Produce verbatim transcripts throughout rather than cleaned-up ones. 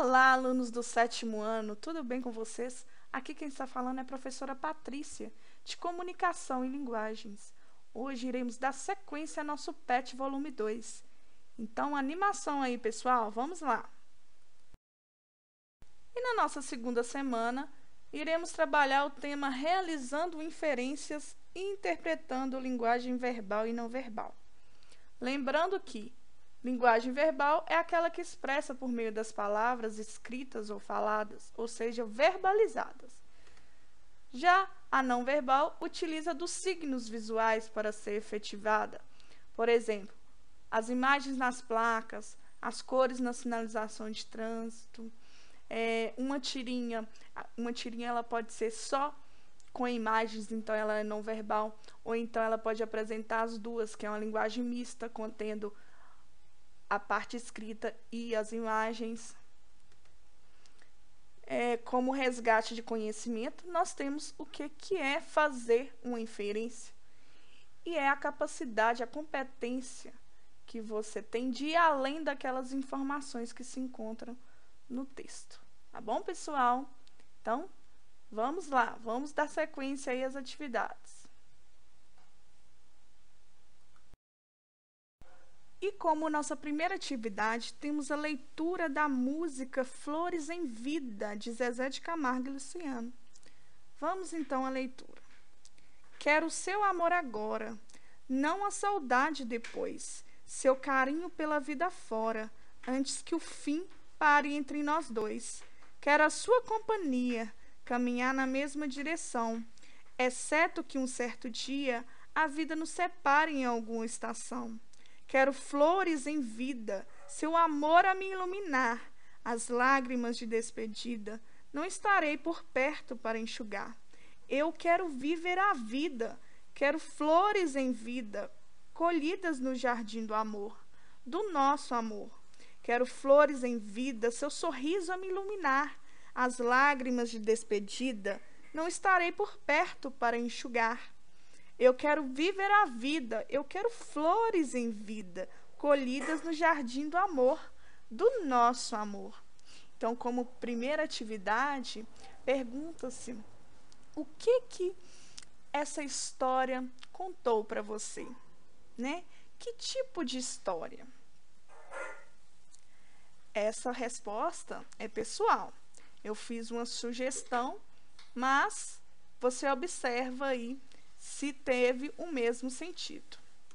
Olá, alunos do sétimo ano, tudo bem com vocês? Aqui quem está falando é a professora Patrícia, de Comunicação e Linguagens. Hoje iremos dar sequência ao nosso P E T volume dois. Então, animação aí, pessoal, vamos lá! E na nossa segunda semana, iremos trabalhar o tema Realizando Inferências e Interpretando Linguagem Verbal e Não Verbal. Lembrando que linguagem verbal é aquela que expressa por meio das palavras escritas ou faladas, ou seja, verbalizadas. Já a não verbal utiliza dos signos visuais para ser efetivada. Por exemplo, as imagens nas placas, as cores na sinalização de trânsito. É, uma tirinha, uma tirinha ela pode ser só com imagens, então ela é não verbal, ou então ela pode apresentar as duas, que é uma linguagem mista, contendo a parte escrita e as imagens. É, como resgate de conhecimento, nós temos o que, que é fazer uma inferência. E é a capacidade, a competência que você tem de ir além daquelas informações que se encontram no texto. Tá bom, pessoal? Então, vamos lá, vamos dar sequência aí às atividades. E como nossa primeira atividade, temos a leitura da música Flores em Vida, de Zezé de Camargo e Luciano. Vamos então à leitura. Quero o seu amor agora, não a saudade depois, seu carinho pela vida fora, antes que o fim pare entre nós dois. Quero a sua companhia, caminhar na mesma direção, exceto que um certo dia a vida nos separe em alguma estação. Quero flores em vida, seu amor a me iluminar, as lágrimas de despedida, não estarei por perto para enxugar. Eu quero viver a vida, quero flores em vida, colhidas no jardim do amor, do nosso amor. Quero flores em vida, seu sorriso a me iluminar, as lágrimas de despedida, não estarei por perto para enxugar. Eu quero viver a vida, eu quero flores em vida, colhidas no jardim do amor, do nosso amor. Então, como primeira atividade, pergunta-se o que que essa história contou para você, né? Que tipo de história? Essa resposta é pessoal. Eu fiz uma sugestão, mas você observa aí se teve o mesmo sentido.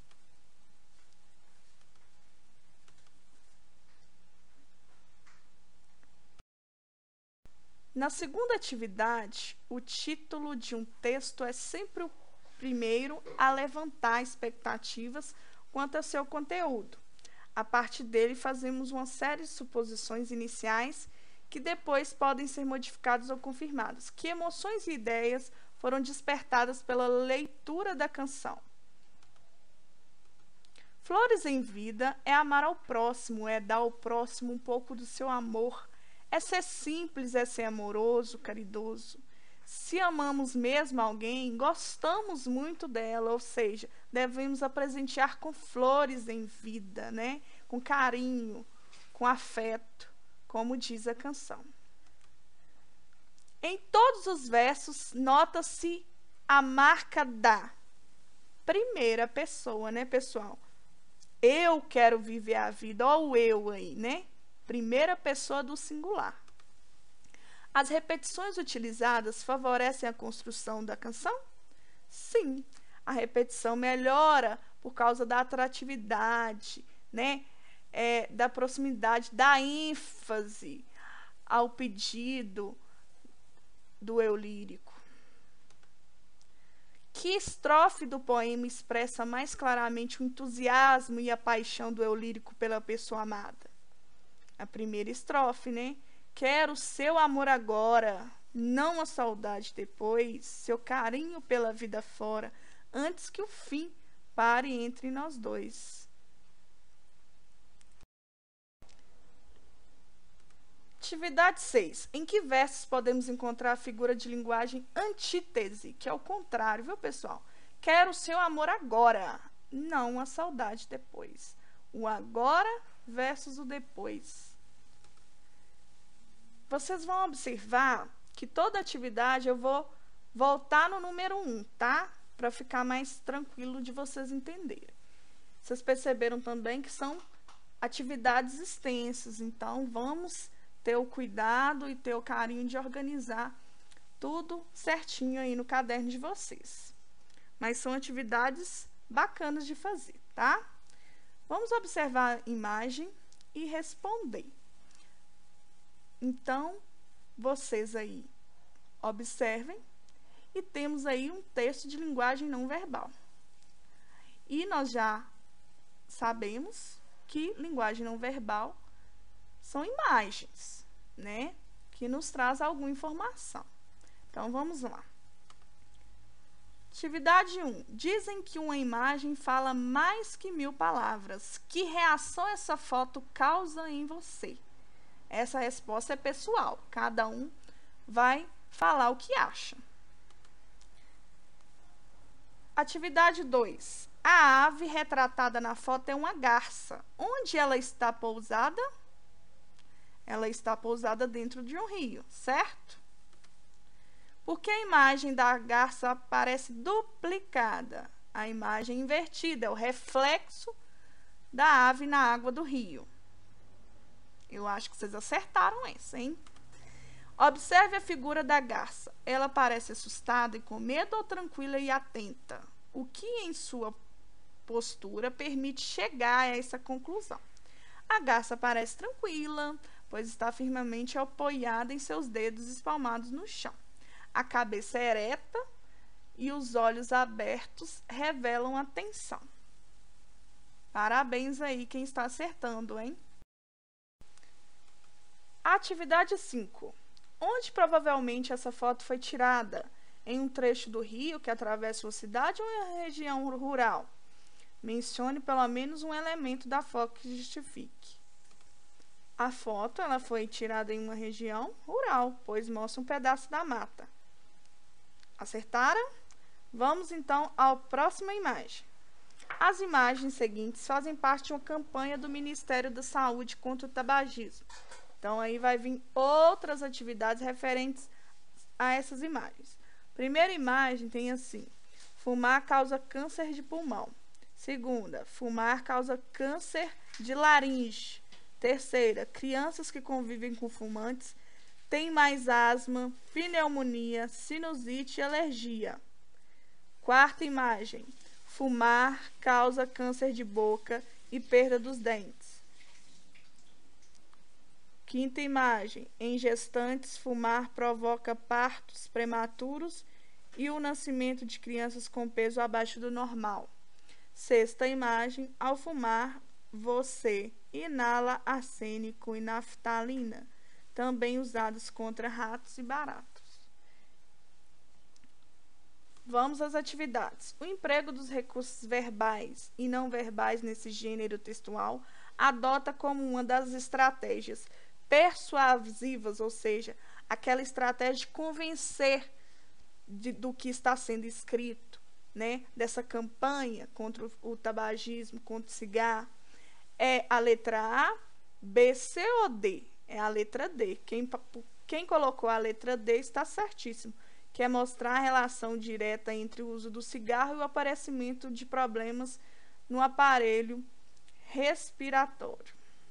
Na segunda atividade, o título de um texto é sempre o primeiro a levantar expectativas quanto ao seu conteúdo. A partir dele, fazemos uma série de suposições iniciais que depois podem ser modificadas ou confirmadas. Que emoções e ideias foram despertadas pela leitura da canção? Flores em vida é amar ao próximo, é dar ao próximo um pouco do seu amor, é ser simples, é ser amoroso, caridoso. Se amamos mesmo alguém, gostamos muito dela, ou seja, devemos a presentear com flores em vida, né? Com carinho, com afeto, como diz a canção. Em todos os versos, nota-se a marca da primeira pessoa, né, pessoal? Eu quero viver a vida, ó o eu aí, né? Primeira pessoa do singular. As repetições utilizadas favorecem a construção da canção? Sim, a repetição melhora por causa da atratividade, né? É, da proximidade, da ênfase ao pedido do eu lírico. Que estrofe do poema expressa mais claramente o entusiasmo e a paixão do eu lírico pela pessoa amada? A primeira estrofe, né? Quero o seu amor agora, não a saudade depois, seu carinho pela vida fora, antes que o fim pare entre nós dois. Atividade seis. Em que versos podemos encontrar a figura de linguagem antítese, que é o contrário, viu, pessoal? Quero o seu amor agora, não a saudade depois. O agora versus o depois. vocês vão observar que toda atividade eu vou voltar no número um, tá? Para ficar mais tranquilo de vocês entenderem. Vocês perceberam também que são atividades extensas, então vamos ter o cuidado e ter o carinho de organizar tudo certinho aí no caderno de vocês. Mas são atividades bacanas de fazer, tá? Vamos observar a imagem e responder. Então, vocês aí observem e temos aí um texto de linguagem não verbal. E nós já sabemos que linguagem não verbal são imagens, né? Que nos traz alguma informação. Então, vamos lá. Atividade um. Dizem que uma imagem fala mais que mil palavras. Que reação essa foto causa em você? Essa resposta é pessoal. Cada um vai falar o que acha. Atividade dois. A ave retratada na foto é uma garça. Onde ela está pousada? Ela está pousada dentro de um rio, certo? Por que a imagem da garça aparece duplicada? A imagem invertida é o reflexo da ave na água do rio. Eu acho que vocês acertaram essa, hein? Observe a figura da garça. Ela parece assustada e com medo ou tranquila e atenta? O que em sua postura permite chegar a essa conclusão? A garça parece tranquila, pois está firmemente apoiada em seus dedos espalmados no chão. A cabeça é ereta e os olhos abertos revelam atenção. Parabéns aí quem está acertando, hein? Atividade cinco. Onde provavelmente essa foto foi tirada? Em um trecho do rio que atravessa uma cidade ou em uma região rural? Mencione pelo menos um elemento da foto que justifique. A foto ela foi tirada em uma região rural, pois mostra um pedaço da mata. Acertaram? Vamos então à próxima imagem. As imagens seguintes fazem parte de uma campanha do Ministério da Saúde contra o tabagismo. Então, aí vai vir outras atividades referentes a essas imagens. Primeira imagem tem assim: fumar causa câncer de pulmão. Segunda, fumar causa câncer de laringe. Terceira, crianças que convivem com fumantes têm mais asma, pneumonia, sinusite e alergia. Quarta imagem: fumar causa câncer de boca e perda dos dentes. Quinta imagem: em gestantes, fumar provoca partos prematuros e o nascimento de crianças com peso abaixo do normal. Sexta imagem: ao fumar, você inala arsênico e naftalina, também usados contra ratos e baratos. Vamos às atividades. O emprego dos recursos verbais e não verbais nesse gênero textual adota como uma das estratégias persuasivas, ou seja, aquela estratégia de convencer de, do que está sendo escrito, né? Dessa campanha contra o, o tabagismo, contra o cigarro. É a letra A, B, C ou D? É a letra D. Quem, quem colocou a letra D está certíssimo. Quer mostrar a relação direta entre o uso do cigarro e o aparecimento de problemas no aparelho respiratório.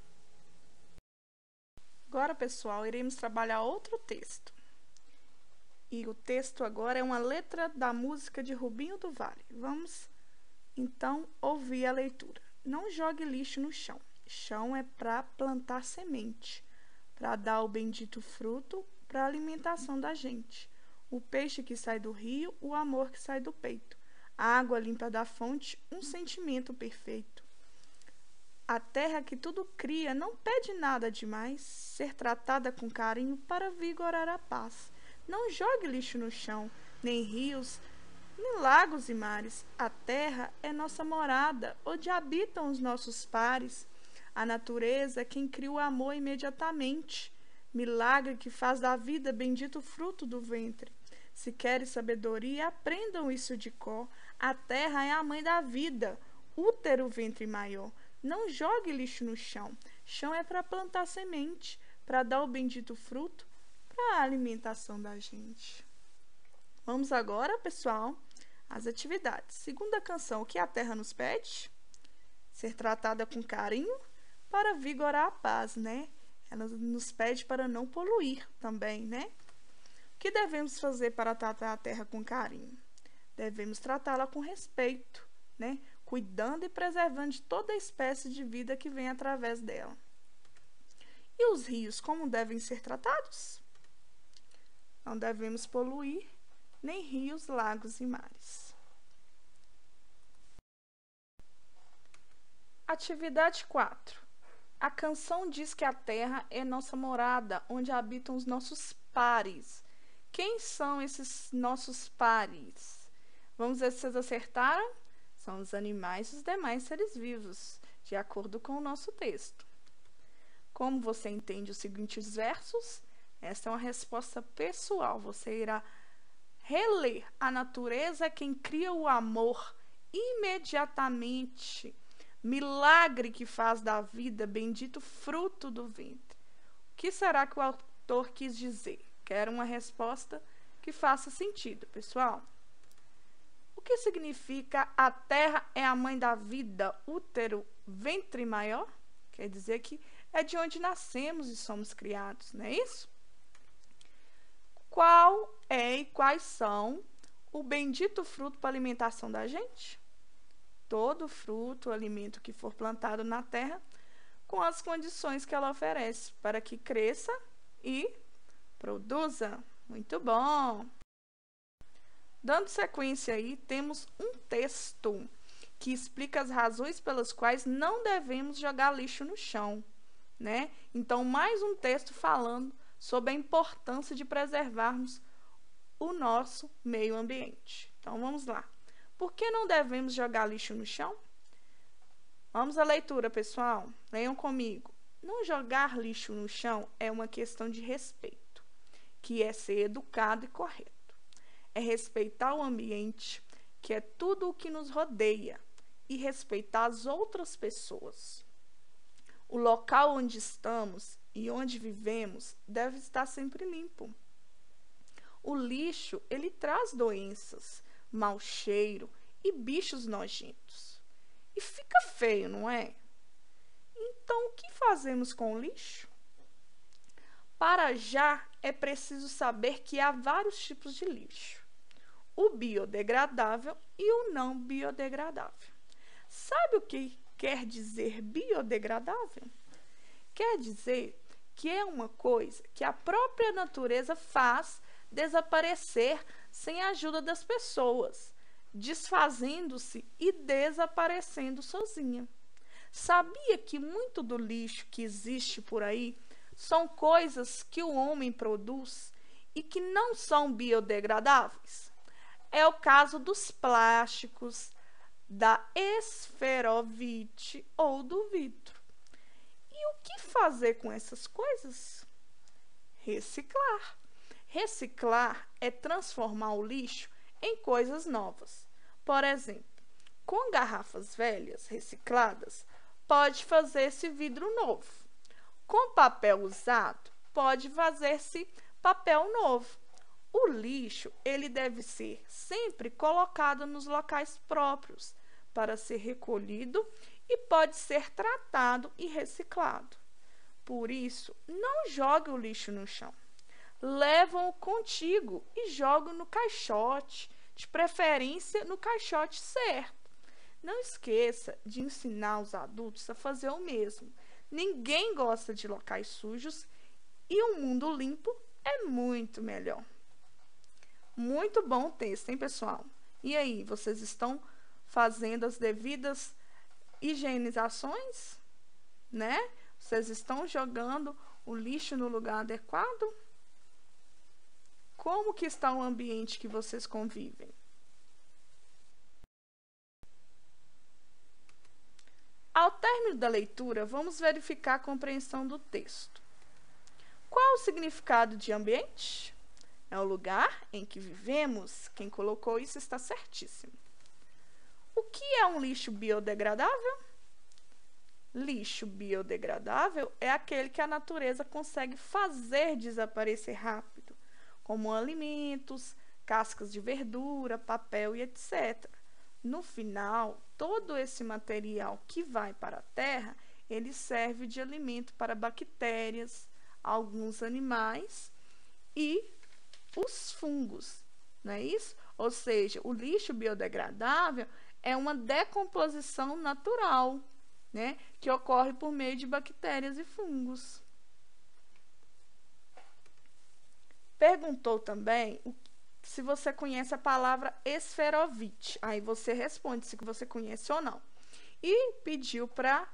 Agora, pessoal, iremos trabalhar outro texto. E o texto agora é uma letra da música de Rubinho do Vale. Vamos, então, ouvir a leitura. Não jogue lixo no chão. Chão é para plantar semente, para dar o bendito fruto, para a alimentação da gente. O peixe que sai do rio, o amor que sai do peito. A água limpa da fonte, um sentimento perfeito. A terra que tudo cria não pede nada demais, ser tratada com carinho para vigorar a paz. Não jogue lixo no chão, nem rios, nem lagos e mares. A terra é nossa morada, onde habitam os nossos pares. A natureza é quem cria o amor imediatamente, milagre que faz da vida bendito fruto do ventre. Se querem sabedoria, aprendam isso de cor. A terra é a mãe da vida, útero, ventre maior. Não jogue lixo no chão. Chão é para plantar semente, para dar o bendito fruto para a alimentação da gente. Vamos agora, pessoal, às atividades. Segunda canção, o que a terra nos pede? Ser tratada com carinho para vigorar a paz, né? Ela nos pede para não poluir também, né? O que devemos fazer para tratar a terra com carinho? Devemos tratá-la com respeito, né? Cuidando e preservando de toda a espécie de vida que vem através dela. E os rios, como devem ser tratados? Não devemos poluir nem rios, lagos e mares. Atividade quatro. A canção diz que a terra é nossa morada, onde habitam os nossos pares. Quem são esses nossos pares? Vamos ver se vocês acertaram? São os animais e os demais seres vivos, de acordo com o nosso texto. Como você entende os seguintes versos? Esta é uma resposta pessoal. Você irá reler: a natureza é quem cria o amor imediatamente. Milagre que faz da vida bendito fruto do ventre. O que será que o autor quis dizer? Quero uma resposta que faça sentido, pessoal. O que significa a terra é a mãe da vida, útero, ventre maior? Quer dizer que é de onde nascemos e somos criados, não é isso? Qual é e quais são o bendito fruto para a alimentação da gente? Todo fruto, alimento que for plantado na terra, com as condições que ela oferece, para que cresça e produza. Muito bom! Dando sequência aí, temos um texto que explica as razões pelas quais não devemos jogar lixo no chão, né? Então, mais um texto falando sobre a importância de preservarmos o nosso meio ambiente. Então, vamos lá. Por que não devemos jogar lixo no chão? Vamos à leitura, pessoal. Leiam comigo. Não jogar lixo no chão é uma questão de respeito, que é ser educado e correto. É respeitar o ambiente, que é tudo o que nos rodeia, e respeitar as outras pessoas. O local onde estamos e onde vivemos deve estar sempre limpo. O lixo, ele traz doenças, mau cheiro e bichos nojentos. E fica feio, não é? Então, o que fazemos com o lixo? Para já, é preciso saber que há vários tipos de lixo: o biodegradável e o não biodegradável. Sabe o que quer dizer biodegradável? Quer dizer que é uma coisa que a própria natureza faz desaparecer sem a ajuda das pessoas, desfazendo-se e desaparecendo sozinha. Sabia que muito do lixo que existe por aí são coisas que o homem produz e que não são biodegradáveis? É o caso dos plásticos, da esferovite ou do vidro. E o que fazer com essas coisas? Reciclar. Reciclar é transformar o lixo em coisas novas. Por exemplo, com garrafas velhas recicladas, pode fazer-se vidro novo. Com papel usado, pode fazer-se papel novo. O lixo, ele deve ser sempre colocado nos locais próprios para ser recolhido e pode ser tratado e reciclado. Por isso, não jogue o lixo no chão. Levam-o contigo e jogam no caixote, de preferência no caixote certo. Não esqueça de ensinar os adultos a fazer o mesmo. Ninguém gosta de locais sujos e um mundo limpo é muito melhor. Muito bom o texto, hein, pessoal? E aí, vocês estão fazendo as devidas higienizações, né? Vocês estão jogando o lixo no lugar adequado? Como que está o ambiente que vocês convivem? Ao término da leitura, vamos verificar a compreensão do texto. Qual o significado de ambiente? É o lugar em que vivemos. Quem colocou isso está certíssimo. O que é um lixo biodegradável? Lixo biodegradável é aquele que a natureza consegue fazer desaparecer rápido, como alimentos, cascas de verdura, papel e etcétera. No final, todo esse material que vai para a terra, ele serve de alimento para bactérias, alguns animais e os fungos, não é isso? Ou seja, o lixo biodegradável é uma decomposição natural, né, que ocorre por meio de bactérias e fungos. Perguntou também se você conhece a palavra esferovite. Aí você responde se você conhece ou não. E pediu para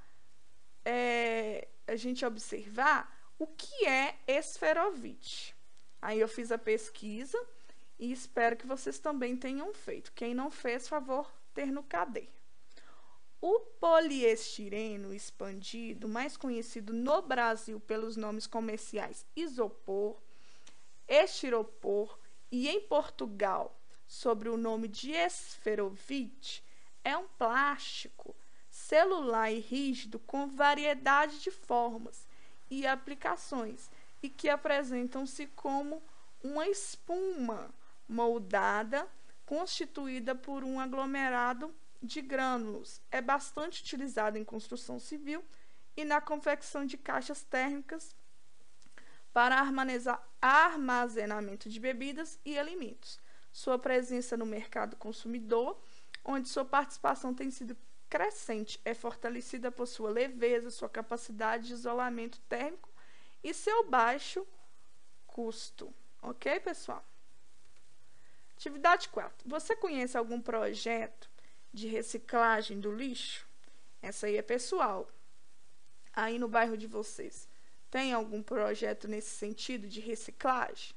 é, a gente observar o que é esferovite. Aí eu fiz a pesquisa e espero que vocês também tenham feito. Quem não fez, favor, ter no caderno. O poliestireno expandido, mais conhecido no Brasil pelos nomes comerciais isopor, estiropor e em Portugal sob o nome de esferovite, é um plástico celular e rígido com variedade de formas e aplicações e que apresentam-se como uma espuma moldada constituída por um aglomerado de grânulos. É bastante utilizado em construção civil e na confecção de caixas térmicas para armazenamento de bebidas e alimentos. Sua presença no mercado consumidor, onde sua participação tem sido crescente, é fortalecida por sua leveza, sua capacidade de isolamento térmico e seu baixo custo. Ok, pessoal? Atividade quatro. Você conhece algum projeto de reciclagem do lixo? Essa aí é pessoal. Aí no bairro de vocês, tem algum projeto nesse sentido de reciclagem?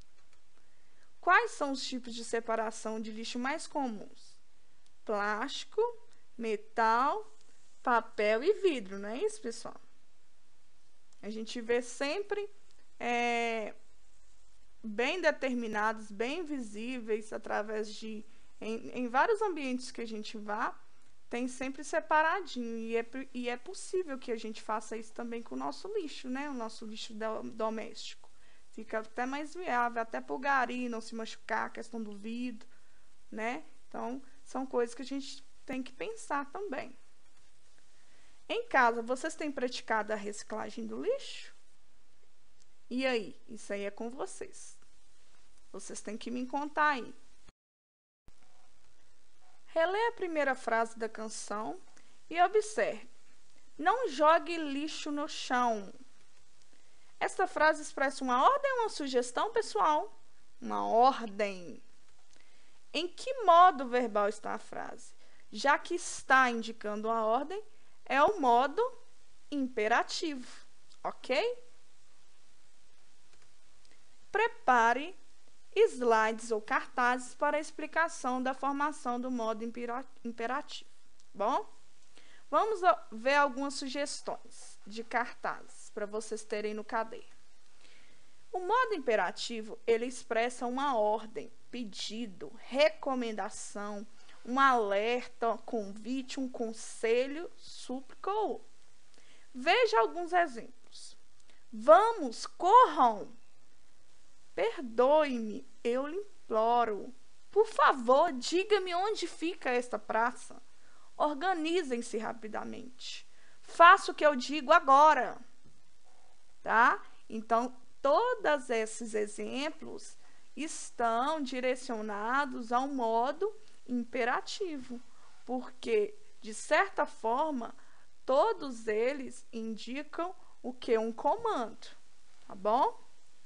Quais são os tipos de separação de lixo mais comuns? Plástico, metal, papel e vidro, não é isso, pessoal? A gente vê sempre é, bem determinados, bem visíveis, através de... Em, em vários ambientes que a gente vá, tem sempre separadinho. E é, e é possível que a gente faça isso também com o nosso lixo, né? O nosso lixo do, doméstico. Fica até mais viável, até para o gari não se machucar, a questão do vidro, né? Então, são coisas que a gente tem que pensar também. Em casa, vocês têm praticado a reciclagem do lixo? E aí? Isso aí é com vocês. Vocês têm que me contar aí. Relê a primeira frase da canção e observe. Não jogue lixo no chão. Esta frase expressa uma ordem ou uma sugestão, pessoal? Uma ordem. Em que modo verbal está a frase? Já que está indicando a ordem, é o modo imperativo, ok? Prepare slides ou cartazes para a explicação da formação do modo imperativo. Bom, vamos ver algumas sugestões de cartazes para vocês terem no caderno. O modo imperativo, ele expressa uma ordem, pedido, recomendação, um alerta, convite, um conselho, súplica ou outro. Veja alguns exemplos. Vamos, corram! Perdoe-me, eu lhe imploro. Por favor, diga-me onde fica esta praça. Organizem-se rapidamente. Faça o que eu digo agora. Tá? Então, todos esses exemplos estão direcionados ao modo imperativo, porque, de certa forma, todos eles indicam o que? Um comando, tá bom?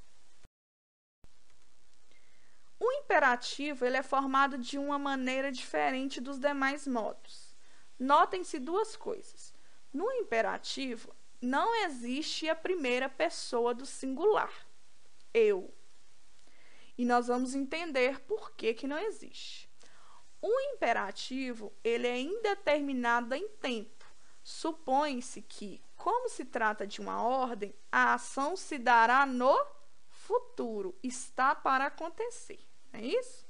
O imperativo ele é formado de uma maneira diferente dos demais modos. Notem-se duas coisas. No imperativo, não existe a primeira pessoa do singular, eu. E nós vamos entender por que que não existe. O imperativo ele é indeterminado em tempo. Supõe-se que, como se trata de uma ordem, a ação se dará no futuro, está para acontecer. É isso?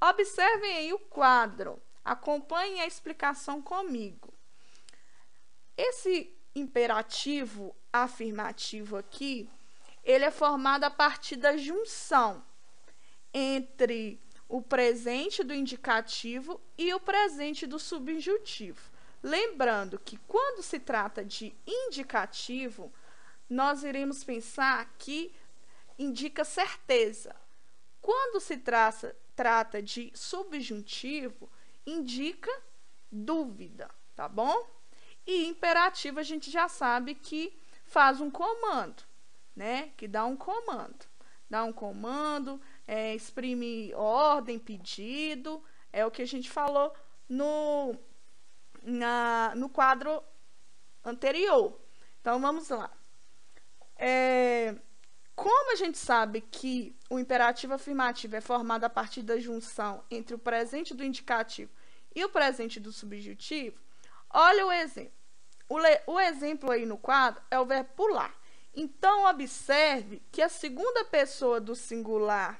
Observem aí o quadro. Acompanhem a explicação comigo. Esse imperativo afirmativo aqui, ele é formado a partir da junção entre o presente do indicativo e o presente do subjuntivo. Lembrando que quando se trata de indicativo, nós iremos pensar que indica certeza. Quando se traça, trata de subjuntivo, indica dúvida, tá bom? E imperativo a gente já sabe que faz um comando, né? Que dá um comando. Dá um comando, é, exprime ordem, pedido, é o que a gente falou no, na, no quadro anterior. Então, vamos lá. É, como a gente sabe que o imperativo afirmativo é formado a partir da junção entre o presente do indicativo e o presente do subjuntivo, olha o exemplo. O, o exemplo aí no quadro é o verbo pular. Então, observe que a segunda pessoa do singular,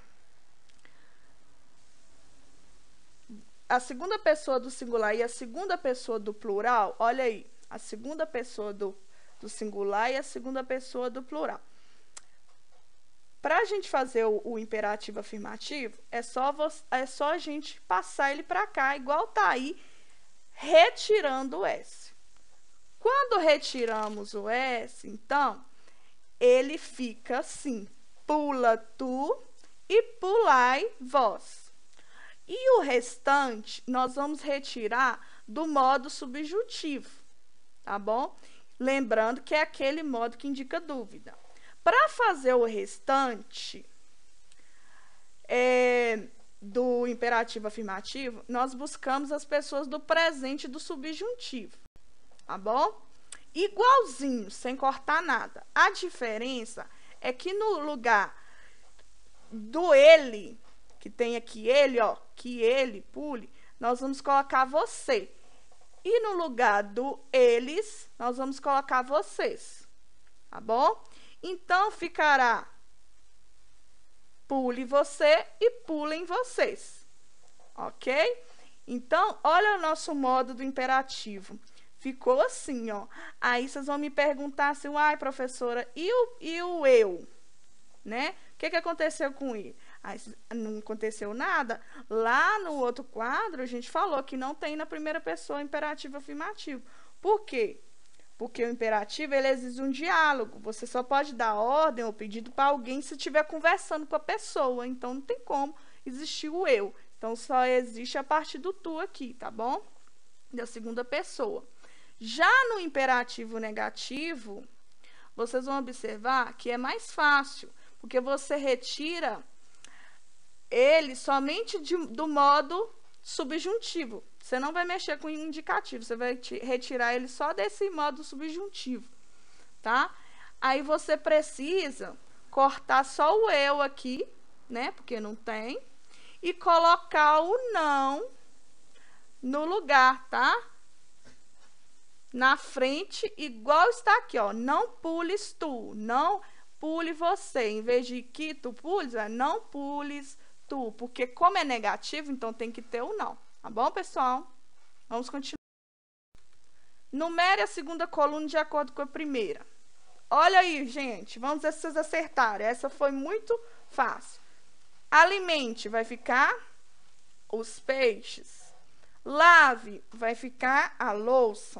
a segunda pessoa do singular e a segunda pessoa do plural, olha aí, a segunda pessoa do, do singular e a segunda pessoa do plural. Para a gente fazer o, o imperativo afirmativo, é só, você, é só a gente passar ele para cá, igual tá aí, retirando o S. Quando retiramos o S, então, ele fica assim, pula tu e pulai vós. E o restante, nós vamos retirar do modo subjuntivo, tá bom? Lembrando que é aquele modo que indica dúvida. Para fazer o restante é, do imperativo afirmativo, nós buscamos as pessoas do presente do subjuntivo, tá bom? Igualzinho, sem cortar nada. A diferença é que no lugar do ele, que tem aqui ele, ó, que ele, pule, nós vamos colocar você. E no lugar do eles, nós vamos colocar vocês, tá bom? Então, ficará pule você e pulem vocês, ok? Então, olha o nosso modo do imperativo. Ficou assim, ó. Aí, vocês vão me perguntar assim, ai, professora, e o, e o eu? Né? O que, que aconteceu com ele? Aí, não aconteceu nada. Lá no outro quadro, a gente falou que não tem na primeira pessoa imperativo afirmativo. Por quê? Porque o imperativo, ele exige um diálogo. Você só pode dar ordem ou pedido para alguém se estiver conversando com a pessoa. Então, não tem como existir o eu. Então, só existe a partir do tu aqui, tá bom? Da segunda pessoa. Já no imperativo negativo, vocês vão observar que é mais fácil, porque você retira ele somente de, do modo subjuntivo. Você não vai mexer com o indicativo, você vai retirar ele só desse modo subjuntivo, tá? Aí você precisa cortar só o eu aqui, né? Porque não tem, e colocar o não no lugar, tá? Na frente, igual está aqui, ó. Não pules tu, não pule você. Em vez de que tu pules, é não pules tu, porque como é negativo, então tem que ter o não. Tá bom, pessoal? Vamos continuar. Numere a segunda coluna de acordo com a primeira. Olha aí, gente. Vamos ver se vocês acertaram. Essa foi muito fácil. Alimente, vai ficar os peixes. Lave, vai ficar a louça.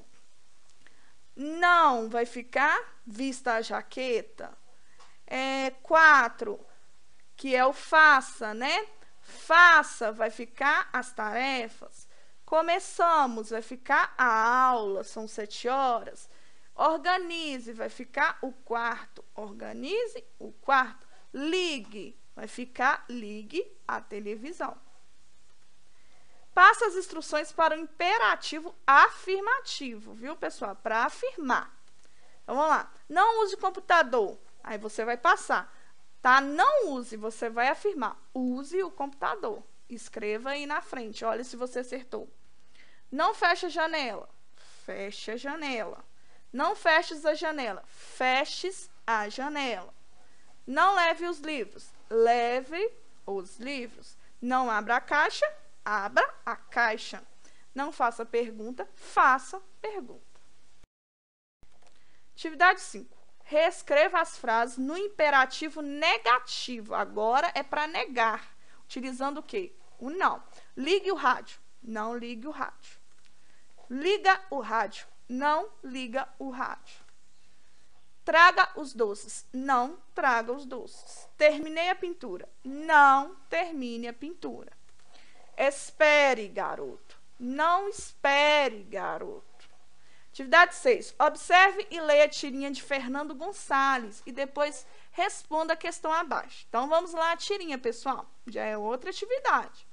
Não, vai ficar vista a jaqueta. É, quatro, que é o faça, né? Faça, vai ficar as tarefas. Começamos, vai ficar a aula, são sete horas. Organize, vai ficar o quarto. Organize o quarto. Ligue, vai ficar ligue a televisão. Passa as instruções para o imperativo afirmativo, viu, pessoal? Para afirmar. Então, vamos lá. Não use o computador. Aí você vai passar. Tá? Não use, você vai afirmar. Use o computador. Escreva aí na frente. Olha se você acertou. Não feche a janela. Feche a janela. Não feches a janela. Feches a janela. Não leve os livros. Leve os livros. Não abra a caixa. Abra a caixa. Não faça pergunta. Faça pergunta. Atividade cinco. Reescreva as frases no imperativo negativo. Agora é para negar. Utilizando o quê? O não. Ligue o rádio. Não ligue o rádio. Liga o rádio. Não liga o rádio. Traga os doces. Não traga os doces. Terminei a pintura. Não termine a pintura. Espere, garoto. Não espere, garoto. Atividade seis. Observe e leia a tirinha de Fernando Gonçalves e depois responda a questão abaixo. Então, vamos lá a tirinha, pessoal. Já é outra atividade.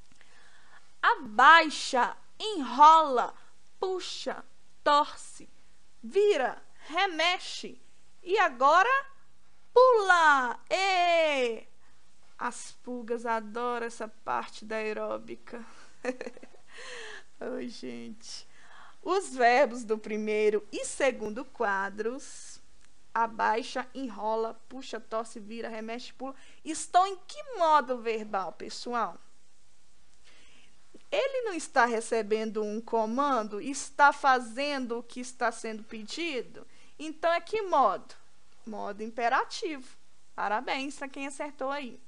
Abaixa, enrola, puxa, torce, vira, remexe e agora pula. E as pulgas adoram essa parte da aeróbica. Oi, gente. Os verbos do primeiro e segundo quadros, abaixa, enrola, puxa, torce, vira, remexe, pula, estão em que modo verbal, pessoal? Ele não está recebendo um comando, está fazendo o que está sendo pedido? Então, é que modo? Modo imperativo. Parabéns a quem acertou aí.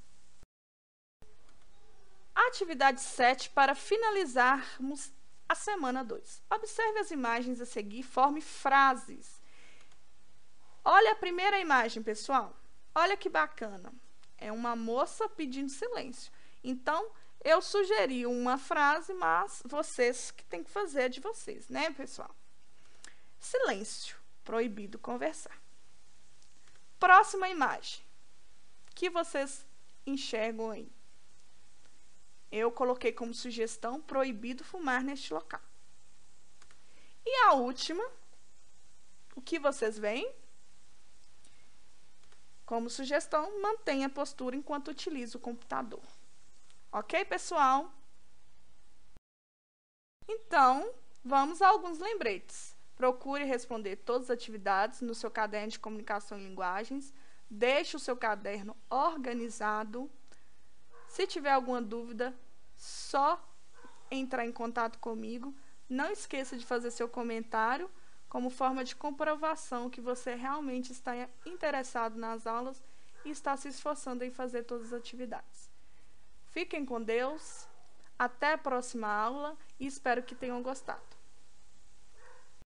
Atividade sete, para finalizarmos a semana dois. Observe as imagens a seguir e forme frases. Olha a primeira imagem, pessoal. Olha que bacana. É uma moça pedindo silêncio. Então, eu sugeri uma frase, mas vocês que têm que fazer de vocês, né, pessoal? Silêncio. Proibido conversar. Próxima imagem. O que vocês enxergam aí? Eu coloquei como sugestão proibido fumar neste local. E a última, o que vocês veem? Como sugestão, mantenha a postura enquanto utiliza o computador. Ok, pessoal? Então, vamos a alguns lembretes. Procure responder todas as atividades no seu caderno de comunicação e linguagens. Deixe o seu caderno organizado. Se tiver alguma dúvida, só entrar em contato comigo. Não esqueça de fazer seu comentário como forma de comprovação que você realmente está interessado nas aulas e está se esforçando em fazer todas as atividades. Fiquem com Deus, até a próxima aula e espero que tenham gostado.